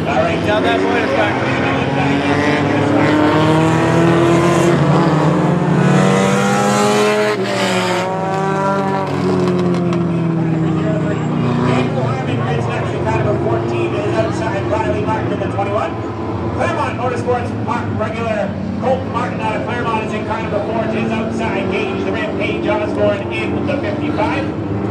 All right, tell that boy to start. Claremont Motorsports regular Colt Martin out of Claremont is in car number 4. It is outside Gage, the Rampage Osborne in the 55.